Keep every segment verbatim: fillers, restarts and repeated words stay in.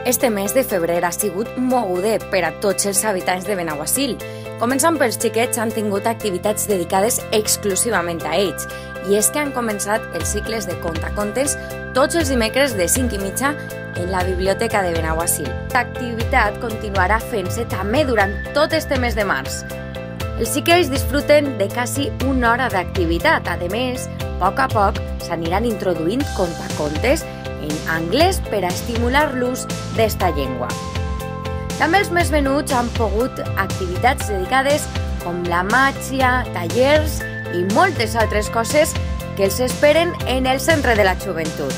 Este mes de febrer ha sigut moguder per a tots els habitants de Benaguasil. Començant pels xiquets, han tingut activitats dedicades exclusivament a ells. I és que han començat els cicles de contacontes tots els dimecres de cinc i mitja en la biblioteca de Benaguasil. L'activitat continuarà fent-se també durant tot este mes de març. Els xiquets disfruten de quasi una hora d'activitat. A més, a poc a poc s'aniran introduint contacontes en anglès per a estimular l'ús d'esta llengua. També els més menuts han pogut activitats dedicades com la màgia, tallers i moltes altres coses que els esperen en el centre de la joventut.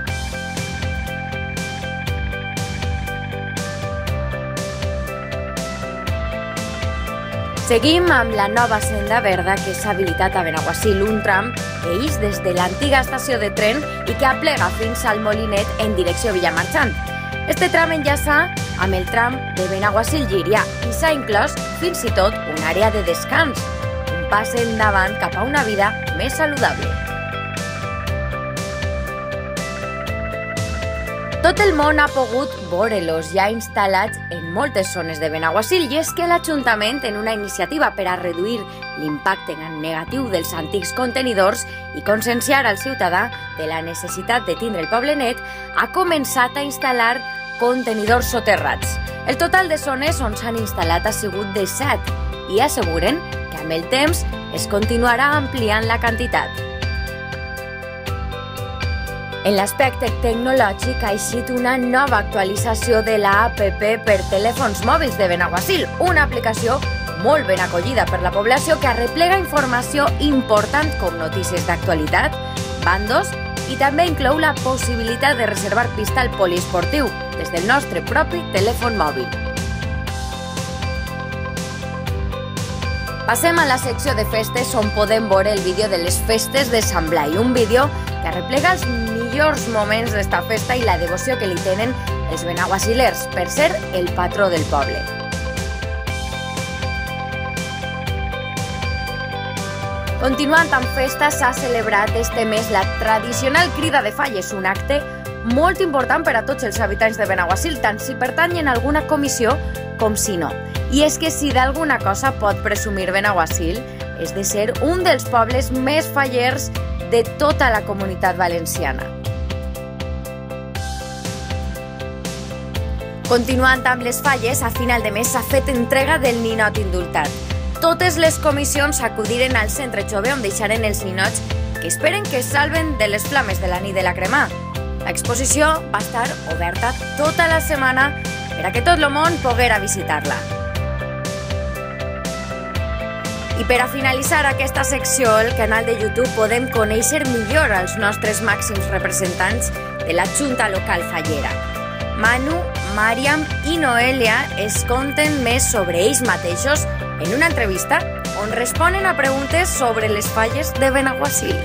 Seguim amb la nova senda verda que s'ha habilitat a Benaguasil, un tram que ix des de l'antiga estació de tren i que aplega fins al Molinet en direcció Villamarxant. Este tram enllaça amb el tram de Benaguasil-Llíria i s'ha inclòs fins i tot una àrea de descans, un pas endavant cap a una vida més saludable. Tot el món ha pogut veure-los ja instal·lats en moltes zones de Benaguasil i és que l'Ajuntament, en una iniciativa per a reduir l'impacte negatiu dels antics contenidors i conscienciar al ciutadà de la necessitat de tindre el poble net, ha començat a instal·lar contenidors soterrats. El total de zones on s'han instal·lat ha sigut de set i asseguren que amb el temps es continuarà ampliant la quantitat. En l'aspecte tecnològic ha eixit una nova actualització de la app per telèfons mòbils de Benaguasil, una aplicació molt ben acollida per la població que arreplega informació important com notícies d'actualitat, bandos i també inclou la possibilitat de reservar pista al poliesportiu des del nostre propi telèfon mòbil. Passem a la secció de festes on podem veure el vídeo de les festes de Sant Blai, un vídeo que arreplega els millors moments d'esta festa i la devoció que li tenen els benaguasilers per ser el patró del poble. Continuant amb festa, s'ha celebrat este mes la tradicional crida de falles, un acte molt important per a tots els habitants de Benaguasil, tant si pertanyen a alguna comissió com si no. I és que si d'alguna cosa pot presumir Benaguasil és de ser un dels pobles més fallers de tota la comunitat valenciana. Continuant amb les falles, a final de mes s'ha fet entrega del ninot indultat. Totes les comissions acudiren al centre jove on deixaren els ninots que esperen que es salven de les flames de la nit de la crema. L'exposició va estar oberta tota la setmana per a que tot el món poguera visitar-la. I per a finalitzar aquesta secció, al canal de YouTube podem conèixer millor els nostres màxims representants de la Junta Local Fallera. Manu, Màriam i Noelia es conten més sobre ells mateixos en una entrevista on responen a preguntes sobre les falles de Benaguasil.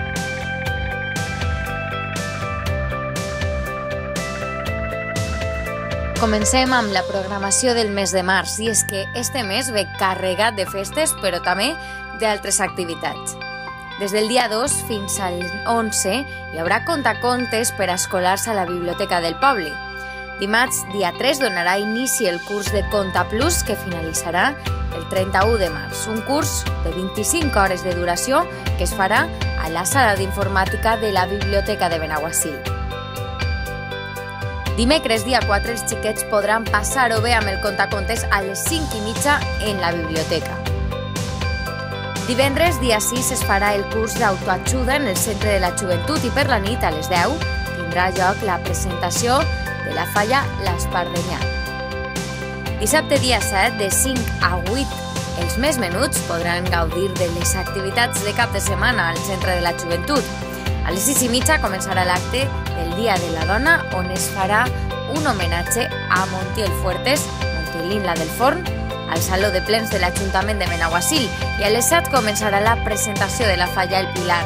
Comencem amb la programació del mes de març i és que este mes ve carregat de festes però també d'altres activitats. Des del dia dos fins al onze hi haurà contacontes per a escolars a la biblioteca del poble. Dimarts, dia tres, donarà inici el curs de Conta Plus que finalitzarà el trenta-u de març, un curs de vint-i-cinc hores de duració que es farà a la sala d'informàtica de la biblioteca de Benaguasil. Dimecres, dia quatre, els xiquets podran passar-ho bé amb el contacontes a les cinc i mitja en la biblioteca. Divendres, dia sis, es farà el curs d'autoajuda en el centre de la joventut i per la nit, a les deu, tindrà lloc la presentació de la falla l'Espardenyà. Dissabte, dia set, de cinc a vuit, els més menuts podran gaudir de les activitats de cap de setmana al centre de la joventut. A les sis i mitja començarà l'acte del Dia de la Dona, on es farà un homenatge a Montiel Fuertes, Montielín la del Forn, al Saló de Plens de l'Ajuntament de Benaguasil, i a les set començarà la presentació de la falla El Pilar.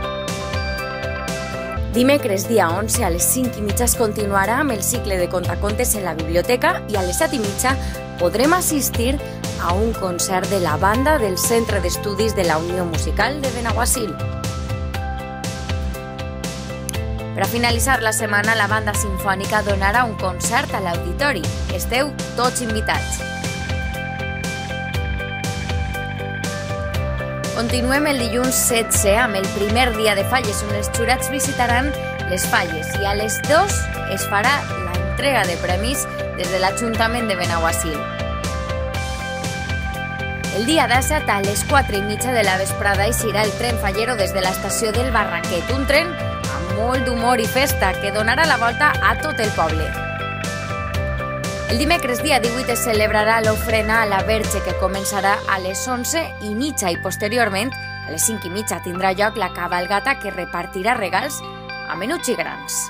Dimecres, dia onze, a les cinc i mitja es continuarà amb el cicle de contacontes en la biblioteca i a les set i mitja podrem assistir a un concert de la banda del Centre d'Estudis de la Unió Musical de Benaguasil. Per a finalitzar la setmana, la banda simfònica donarà un concert a l'auditori. Esteu tots invitats. Continuem el dilluns setze amb el primer dia de Falles, on els jurats visitaran les Falles, i a les dos es farà l'entrega de premis des de l'Ajuntament de Benaguasil. El dia disset, a les quatre i mitja de la vesprada, eixirà el tren fallero des de l'estació del Barranquet, un tren amb molt d'humor i festa que donarà la volta a tot el poble. El dimecres dia divuit es celebrarà l'ofrena a la Verge, que començarà a les onze i mitja i posteriorment a les cinc i mitja tindrà lloc la cabalgata que repartirà regals a menuts i grans.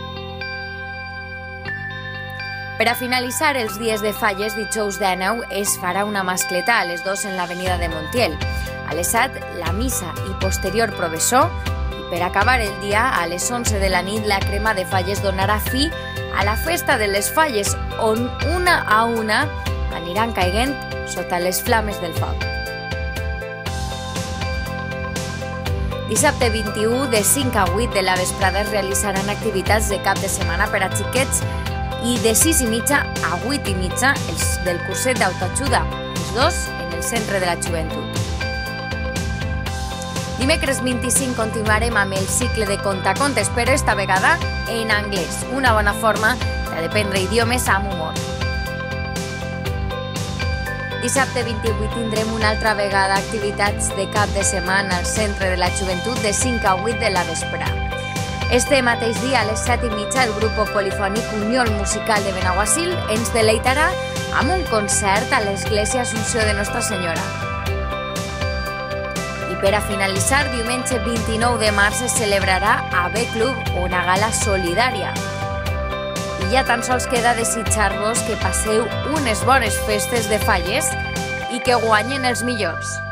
Per a finalitzar els dies de Falles, dijous dinou es farà una mascleta a les dues en l'avenida de Montiel. A les set, la missa i posterior provessó. I per acabar el dia, a les onze de la nit, la crema de Falles donarà fi a la festa de les Falles, on una a una aniran caiguent sota les flames del foc. Dissabte vint-i-u, de cinc a vuit de la vesprada, es realitzaran activitats de cap de setmana per a xiquets i de sis i mitja a vuit i mitja els del curset d'autoajuda, els dos en el centre de la joventut. Dimecres vint-i-cinc continuarem amb el cicle de contacontes, però esta vegada en anglès, una bona forma d'aprendre idiomes amb humor. Dissabte vint-i-vuit tindrem una altra vegada activitats de cap de setmana al centre de la joventut de cinc a vuit de la vesprada. Este mateix dia, a les set i mitja, el grup polifònic Unió Musical de Benaguasil ens deleitarà amb un concert a l'Església Assumpció de Nostra Senyora. I per a finalitzar, diumenge vint-i-nou de març es celebrarà a B-Club una gala solidària. I ja tan sols queda desitjar-vos que passeu unes bones festes de Falles i que guanyen els millors.